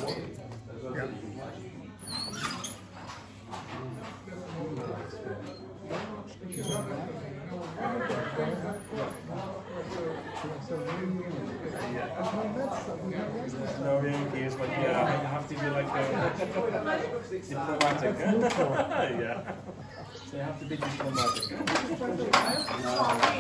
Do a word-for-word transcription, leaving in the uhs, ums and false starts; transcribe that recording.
No Yankees, but yeah, you have to be like uh, diplomatic. Yeah, so you have to be diplomatic.